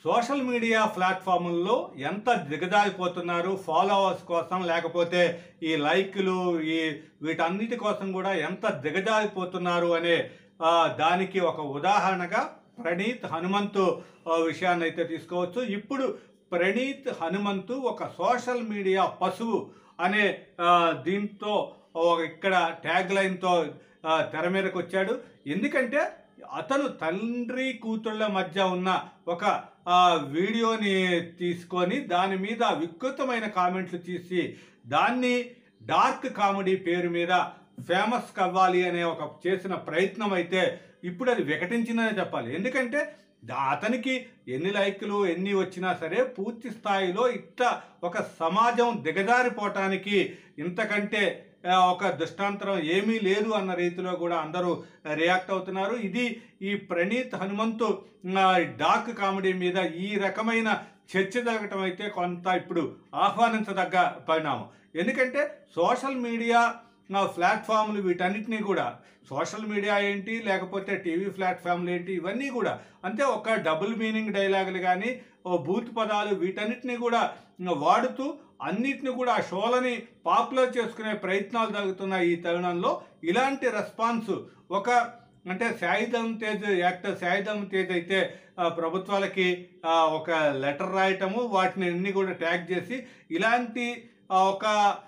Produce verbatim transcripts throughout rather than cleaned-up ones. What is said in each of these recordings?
Social media ప్లాట్ఫామ్ల్లో ఎంత దిగజారిపోతున్నారు followers కోసం, లేకపోతే ఈ లైక్లు ఈ వీటన్నిటి కోసం కూడా ఎంత దిగజారిపోతున్నారు అనే ఆ, దానికి ఒక ఉదాహరణగా ప్రణీత్ హనుమంతు ఆ, విషయాన్ని అయితే తీసుకోవచ్చు. ఇప్పుడు ప్రణీత్ హనుమంతు ఒక సోషల్ మీడియా పశువు అనే ఆ, దీంతో ఒక ఇక్కడ ట్యాగ్ లైన్తో ఆ, తెర మీదకి వచ్చాడు. ఎందుకంటే అతను తండ్రి కూతుళ్ళ మధ్య ఉన్న ఒక ఆ, వీడియోని తీసుకొని దాని మీద వికృతమైన కామెంట్లు తీసి దాన్ని డార్క్ కామెడీ పేరు మీద ఫేమస్ కావాలి అనే ఒక చేసిన ప్రయత్నం అయితే ఇప్పుడు అది వికటించిందనే చెప్పాలి. ఎందుకంటే దా- అతనికి ఎన్ని లైక్లు ఎన్ని వచ్చినా సరే పూర్తి స్థాయిలో ఇట్ట ఒక సమాజం దిగజారిపోవటానికి ఇంతకంటే ఆ, ఒక దృష్టాంతరం ఏమీ లేదు అన్న రీతిలో కూడా అందరూ రియాక్ట్ అవుతున్నారు. ఇది ఈ ప్రణీత్ హనుమంతు ఆ, డార్క్ కామెడీ మీద ఈ రకమైన చర్చ జరగటం అయితే కొంత ఇప్పుడు ఆహ్వానించదగ్గ పరిణామం. ఎందుకంటే సోషల్ మీడియా ఆ, ప్లాట్ఫామ్లు వీటన్నిటినీ కూడా సోషల్ మీడియా ఏంటి, లేకపోతే టీవీ ప్లాట్ఫామ్లు ఏంటి, ఇవన్నీ కూడా అంతే ఒక డబుల్ మీనింగ్ డైలాగులు కానీ ఓ బూత్ పదాలు వీటన్నిటినీ కూడా వాడుతూ అన్నిటిని కూడా ఆ షోలని పాపులర్ చేసుకునే ప్రయత్నాలు జరుగుతున్న ఈ తరుణంలో ఇలాంటి రెస్పాన్స్ ఒక అంటే సాయిధం తేజ్ యాక్టర్ సాయిధం తేజ్ అయితే ఆ, ప్రభుత్వాలకి ఆ, ఒక లెటర్ రాయటము వాటిని అన్ని కూడా ట్యాగ్ చేసి ఇలాంటి ఆ, ఒక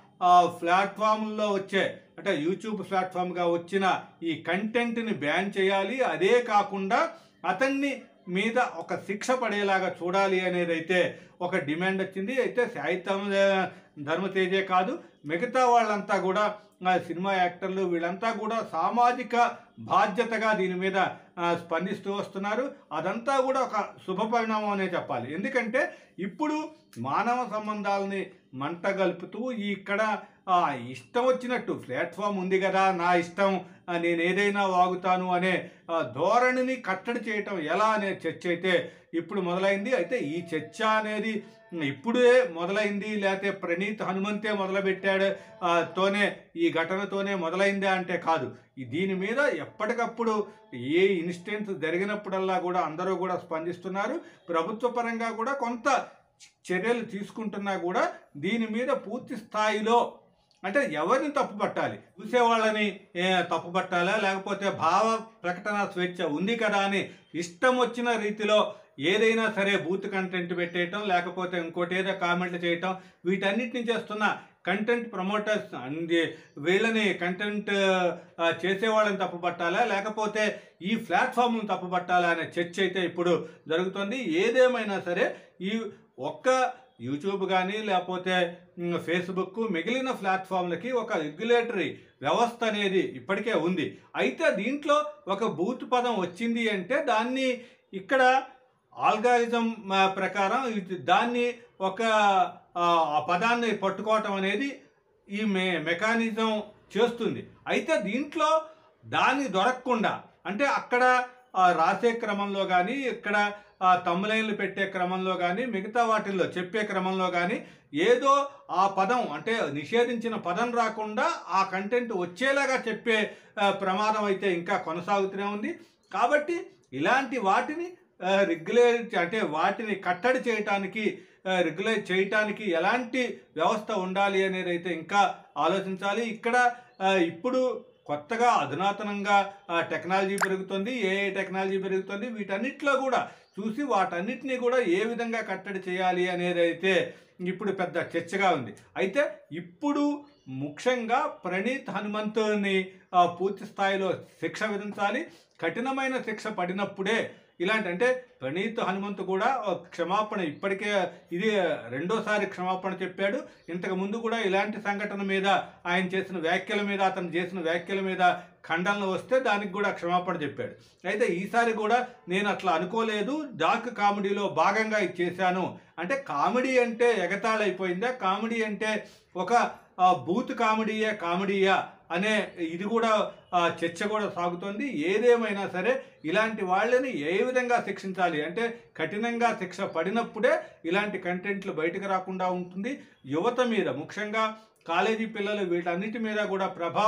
ప్లాట్ఫామ్లో వచ్చే అంటే యూట్యూబ్ ప్లాట్ఫామ్గా వచ్చిన ఈ కంటెంట్ని బ్యాన్ చేయాలి, అదే కాకుండా అతన్ని మీద ఒక శిక్ష పడేలాగా చూడాలి అనేది అయితే ఒక డిమాండ్ వచ్చింది. అయితే సాయిధం ధర్మతేజే కాదు మిగతా వాళ్ళంతా కూడా ఆ, సినిమా యాక్టర్లు వీళ్ళంతా కూడా సామాజిక బాధ్యతగా దీని మీద ఆ, స్పందిస్తూ వస్తున్నారు. అదంతా కూడా ఒక శుభ పరిణామం అనే చెప్పాలి. ఎందుకంటే ఇప్పుడు మానవ సంబంధాలని మంట గలుపుతూ ఈ ఇక్కడ ఆ, ఇష్టం వచ్చినట్టు ప్లాట్ఫామ్ ఉంది కదా నా ఇష్టం ఆ, నేను ఏదైనా వాగుతాను అనే ఆ, ధోరణిని కట్టడి చేయటం ఎలా అనే చర్చ అయితే ఇప్పుడు మొదలైంది. అయితే ఈ చర్చ అనేది ఇప్పుడే మొదలైంది లేకపోతే ప్రణీత్ హనుమంతే మొదలుపెట్టాడు ఆ, తోనే ఈ ఘటనతోనే మొదలైందా అంటే కాదు. ఈ దీని మీద ఎప్పటికప్పుడు ఏ ఇన్సిడెంట్స్ జరిగినప్పుడల్లా కూడా అందరూ కూడా స్పందిస్తున్నారు. ప్రభుత్వ పరంగా కూడా కొంత చర్యలు తీసుకుంటున్నా కూడా దీని మీద పూర్తి స్థాయిలో అంటే ఎవరిని తప్పుపట్టాలి, చూసేవాళ్ళని ఏ, తప్పుపట్టాలా, లేకపోతే భావ ప్రకటన స్వేచ్ఛ ఉంది కదా అని ఇష్టం వచ్చిన రీతిలో ఏదైనా సరే బూత్ కంటెంట్ పెట్టేయటం, లేకపోతే ఇంకోటి ఏదో కామెంట్లు చేయటం, వీటన్నిటిని చేస్తున్న కంటెంట్ ప్రమోటర్స్ అంది వీళ్ళని కంటెంట్ చేసేవాళ్ళని తప్పుపట్టాలా, లేకపోతే ఈ ప్లాట్ఫామ్ను తప్పుపట్టాలా అనే చర్చ అయితే ఇప్పుడు జరుగుతుంది. ఏదేమైనా సరే ఈ ఒక్క యూట్యూబ్ కానీ లేకపోతే ఫేస్బుక్ మిగిలిన ప్లాట్ఫామ్లకి ఒక రెగ్యులేటరీ వ్యవస్థ అనేది ఇప్పటికే ఉంది. అయితే దీంట్లో ఒక బూత్ పదం వచ్చింది అంటే దాన్ని ఇక్కడ ఆల్గారిజం ప్రకారం ఇది- దాన్ని ఒక ఆ, ఆ పదాన్ని పట్టుకోవటం అనేది ఈ మె మెకానిజం చేస్తుంది. అయితే దీంట్లో దాన్ని దొరకకుండా అంటే అక్కడ ఆ, రాసే క్రమంలో కానీ ఇక్కడ తమ్ములైన్లు పెట్టే క్రమంలో కానీ మిగతా వాటిల్లో చెప్పే క్రమంలో కానీ ఏదో ఆ పదం అంటే నిషేధించిన పదం రాకుండా ఆ కంటెంట్ వచ్చేలాగా చెప్పే ఆ, ప్రమాదం అయితే ఇంకా కొనసాగుతూనే ఉంది. కాబట్టి ఇలాంటి వాటిని రెగ్యులేట్ అంటే వాటిని కట్టడి చేయటానికి రెగ్యులేట్ చేయటానికి ఎలాంటి వ్యవస్థ ఉండాలి అనేది అయితే ఇంకా ఆలోచించాలి. ఇక్కడ ఆ, ఇప్పుడు కొత్తగా అధునాతనంగా ఆ, టెక్నాలజీ పెరుగుతుంది, ఏఐ టెక్నాలజీ పెరుగుతుంది. వీటన్నిటిలో కూడా చూసి వాటన్నిటినీ కూడా ఏ విధంగా కట్టడి చేయాలి అనేది అయితే ఇప్పుడు పెద్ద చర్చగా ఉంది. అయితే ఇప్పుడు ముఖ్యంగా ప్రణీత్ హనుమంతుని ఆ, పూర్తి స్థాయిలో శిక్ష విధించాలి. కఠినమైన శిక్ష పడినప్పుడే ఇలాంటి అంటే ప్రణీత్ హనుమంతు కూడా క్షమాపణ ఇప్పటికే ఇది రెండోసారి క్షమాపణ చెప్పాడు. ఇంతకు ముందు కూడా ఇలాంటి సంఘటన మీద ఆయన చేసిన వ్యాఖ్యల మీద అతను చేసిన వ్యాఖ్యల మీద ఖండనలు వస్తే దానికి కూడా క్షమాపణ చెప్పాడు. అయితే ఈసారి కూడా నేను అట్లా అనుకోలేదు, డార్క్ కామెడీలో భాగంగా ఇది చేశాను అంటే కామెడీ అంటే ఎగతాళైపోయిందా, కామెడీ అంటే ఒక బూత్ కామెడీయే కామెడీయా అనే ఇది కూడా చర్చ కూడా సాగుతోంది. ఏదేమైనా సరే ఇలాంటి వాళ్ళని ఏ విధంగా శిక్షించాలి అంటే కఠినంగా శిక్ష పడినప్పుడే ఇలాంటి కంటెంట్లు బయటకు రాకుండా ఉంటుంది. యువత మీద ముఖ్యంగా కాలేజీ పిల్లలు వీటన్నిటి మీద కూడా ప్రభావం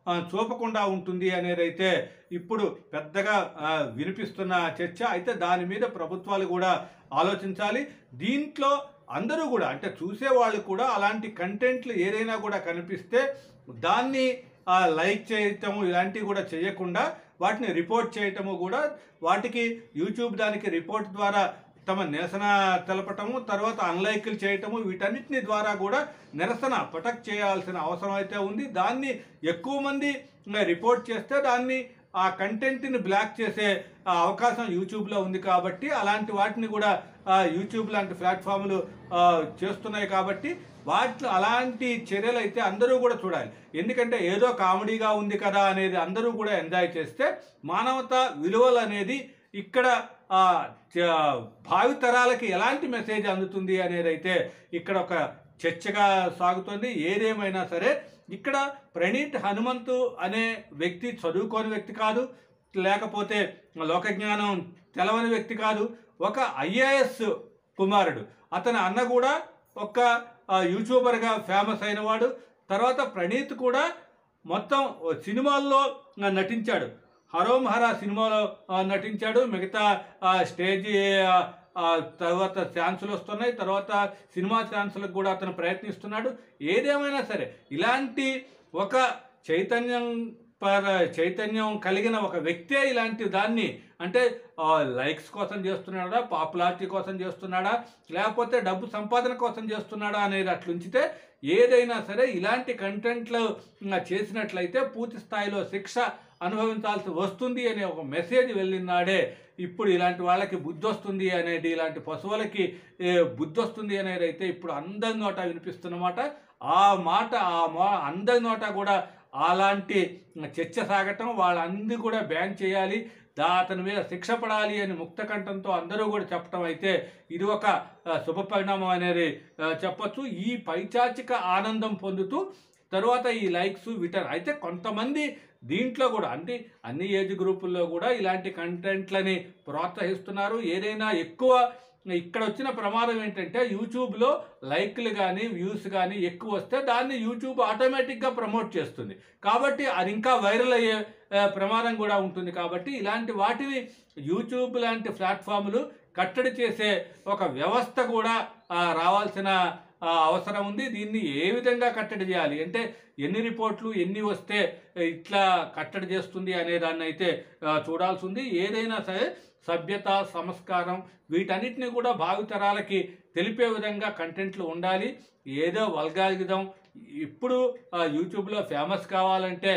ఆ, చూపకుండా ఉంటుంది అనేది అయితే ఇప్పుడు పెద్దగా ఆ, వినిపిస్తున్న చర్చ. అయితే దాని మీద ప్రభుత్వాలు కూడా ఆలోచించాలి. దీంట్లో అందరూ కూడా అంటే చూసేవాళ్ళు కూడా అలాంటి కంటెంట్లు ఏదైనా కూడా కనిపిస్తే దాన్ని ఆ, లైక్ చేయటము ఇలాంటివి కూడా చేయకుండా వాటిని రిపోర్ట్ చేయటము కూడా, వాటికి యూట్యూబ్ దానికి రిపోర్ట్ ద్వారా తమ నిరసన తెలపటము, తర్వాత అన్లైకులు చేయటము, వీటన్నిటిని ద్వారా కూడా నిరసన ప్రొటెక్ట్ చేయాల్సిన అవసరం అయితే ఉంది. దాన్ని ఎక్కువ మంది రిపోర్ట్ చేస్తే దాన్ని ఆ కంటెంట్ని బ్లాక్ చేసే ఆ, అవకాశం యూట్యూబ్లో ఉంది కాబట్టి అలాంటి వాటిని కూడా ఆ, యూట్యూబ్ లాంటి ప్లాట్ఫామ్లు ఆ, చేస్తున్నాయి కాబట్టి వాటిలో అలాంటి చర్యలు అయితే అందరూ కూడా చూడాలి. ఎందుకంటే ఏదో కామెడీగా ఉంది కదా అనేది అందరూ కూడా ఎంజాయ్ చేస్తే మానవతా విలువలు అనేది ఇక్కడ ఆ, చ- భావితరాలకి ఎలాంటి మెసేజ్ అందుతుంది అనేది అయితే ఇక్కడ ఒక చర్చగా సాగుతుంది. ఏదేమైనా సరే ఇక్కడ ప్రణీత్ హనుమంతు అనే వ్యక్తి చదువుకోని వ్యక్తి కాదు, లేకపోతే లోకజ్ఞానం తెలవని వ్యక్తి కాదు, ఒక ఐఏఎస్ కుమారుడు. అతని అన్న కూడా ఒక ఆ, యూట్యూబర్గా ఫేమస్ అయినవాడు. తర్వాత ప్రణీత్ కూడా మొత్తం సినిమాల్లో నటించాడు. హరోం హరా సినిమాలో ఆ, నటించాడు. మిగతా ఆ, స్టేజ్ ఆ, ఆ, తర్వాత ఛాన్సులు వస్తున్నాయి, తర్వాత సినిమా ఛాన్సులకు కూడా అతను ప్రయత్నిస్తున్నాడు. ఏదేమైనా సరే ఇలాంటి ఒక చైతన్యం పర చైతన్యం కలిగిన ఒక వ్యక్తే ఇలాంటి దాన్ని అంటే లైక్స్ కోసం చేస్తున్నాడా, పాపులారిటీ కోసం చేస్తున్నాడా, లేకపోతే డబ్బు సంపాదన కోసం చేస్తున్నాడా అనేది అట్లుంచితే ఏదైనా సరే ఇలాంటి కంటెంట్లు చేసినట్లయితే పూర్తి స్థాయిలో శిక్ష అనుభవించాల్సి వస్తుంది అనే ఒక మెసేజ్ వెళ్ళినాడే ఇప్పుడు ఇలాంటి వాళ్ళకి బుద్ధి వస్తుంది అనేది, ఇలాంటి పశువులకి బుద్ధి వస్తుంది అనేది అయితే ఇప్పుడు అందరి నోట వినిపిస్తున్నమాట. ఆ మాట ఆ మా అందరి నోట కూడా అలాంటి చర్చ సాగటం, వాళ్ళందరూ కూడా బ్యాన్ చేయాలి, దా అతని మీద శిక్ష పడాలి అని ముక్త కంఠంతో అందరూ కూడా చెప్పడం అయితే ఇది ఒక శుభ పరిణామం అనేది చెప్పొచ్చు. ఈ పైచాచిక ఆనందం పొందుతూ తర్వాత ఈ లైక్స్ వీటర్ అయితే కొంతమంది దీంట్లో కూడా అంటే అన్ని ఏజ్ గ్రూపుల్లో కూడా ఇలాంటి కంటెంట్లని ప్రోత్సహిస్తున్నారు. ఏదైనా ఎక్కువ ఇక్కడ వచ్చిన ప్రమాదం ఏంటంటే యూట్యూబ్లో లైక్లు కానీ వ్యూస్ కానీ ఎక్కువ వస్తే దాన్ని యూట్యూబ్ ఆటోమేటిక్గా ప్రమోట్ చేస్తుంది కాబట్టి అది ఇంకా వైరల్ అయ్యే ప్రమాదం కూడా ఉంటుంది. కాబట్టి ఇలాంటి వాటిని యూట్యూబ్ లాంటి ప్లాట్ఫామ్లు కట్టడి చేసే ఒక వ్యవస్థ కూడా రావాల్సిన అవసరం ఉంది. దీన్ని ఏ విధంగా కట్టడి చేయాలి అంటే ఎన్ని రిపోర్ట్లు ఎన్ని వస్తే ఇట్లా కట్టడి చేస్తుంది అనే దాన్ని అయితే చూడాల్సి ఉంది. ఏదైనా సరే సభ్యత సంస్కారం వీటన్నిటిని కూడా భావితరాలకి తెలిపే విధంగా కంటెంట్లు ఉండాలి. ఏదో వల్గారిజం ఇప్పుడు యూట్యూబ్లో ఫేమస్ కావాలంటే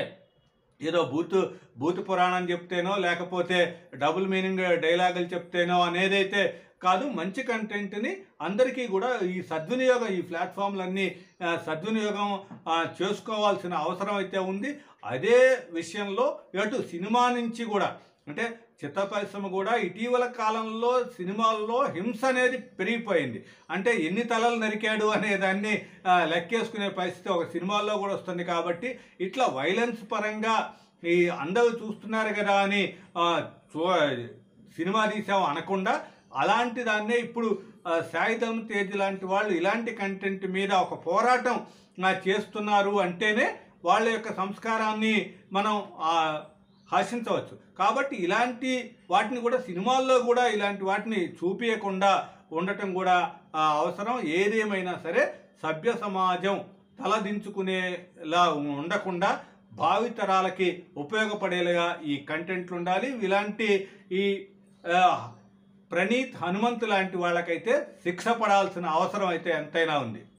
ఏదో బూతు బూతు పురాణం చెప్తేనో లేకపోతే డబుల్ మీనింగ్ డైలాగులు చెప్తేనో అనేదైతే కాదు, మంచి కంటెంట్ని అందరికీ కూడా ఈ సద్వినియోగం ఈ ప్లాట్ఫామ్లన్నీ సద్వినియోగం చేసుకోవాల్సిన అవసరం అయితే ఉంది. అదే విషయంలో ఇటు సినిమా నుంచి కూడా అంటే చిత్ర పరిశ్రమ కూడా ఇటీవల కాలంలో సినిమాల్లో హింస అనేది పెరిగిపోయింది. అంటే ఎన్ని తలలు నరికాడు అనే దాన్ని లెక్కేసుకునే పరిస్థితి ఒక సినిమాల్లో కూడా వస్తుంది. కాబట్టి ఇట్లా వైలెన్స్ పరంగా ఈ అందరూ చూస్తున్నారు కదా అని చూ సినిమా తీసాం అనకుండా అలాంటి దాన్నే ఇప్పుడు సాయిధం తేజ్ లాంటి వాళ్ళు ఇలాంటి కంటెంట్ మీద ఒక పోరాటం చేస్తున్నారు అంటేనే వాళ్ళ యొక్క సంస్కారాన్ని మనం హర్షించవచ్చు. కాబట్టి ఇలాంటి వాటిని కూడా సినిమాల్లో కూడా ఇలాంటి వాటిని చూపించకుండా ఉండటం కూడా అవసరం. ఏదేమైనా సరే సభ్య సమాజం తలదించుకునేలా ఉండకుండా భావితరాలకి ఉపయోగపడేలాగా ఈ కంటెంట్లు ఉండాలి. ఇలాంటి ఈ ప్రణీత్ హనుమంతు లాంటి వాళ్ళకైతే శిక్ష పడాల్సిన అవసరం అయితే ఎంతైనా ఉంది.